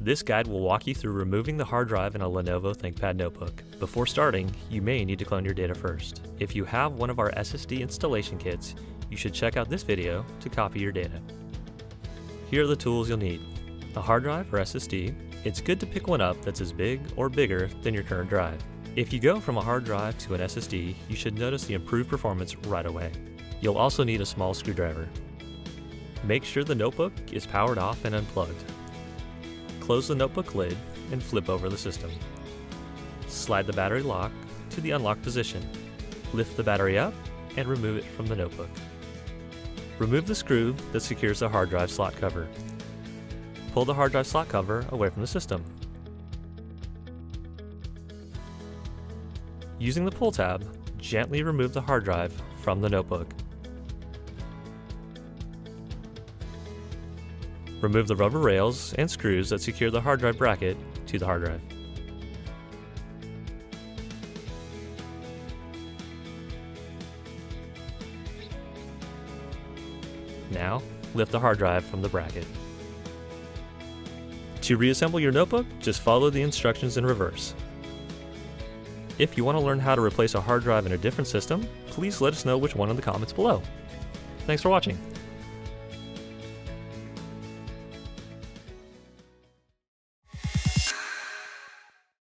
This guide will walk you through removing the hard drive in a Lenovo Thinkpad notebook. Before starting, you may need to clone your data first. If you have one of our SSD installation kits, you should check out this video to copy your data. Here are the tools you'll need. A hard drive or SSD. It's good to pick one up that's as big or bigger than your current drive. If you go from a hard drive to an SSD, you should notice the improved performance right away. You'll also need a small screwdriver. Make sure the notebook is powered off and unplugged. Close the notebook lid and flip over the system. Slide the battery lock to the unlocked position. Lift the battery up and remove it from the notebook. Remove the screw that secures the hard drive slot cover. Pull the hard drive slot cover away from the system. Using the pull tab, gently remove the hard drive from the notebook. Remove the rubber rails and screws that secure the hard drive bracket to the hard drive. Now, lift the hard drive from the bracket. To reassemble your notebook, just follow the instructions in reverse. If you want to learn how to replace a hard drive in a different system, please let us know which one in the comments below. Thanks for watching.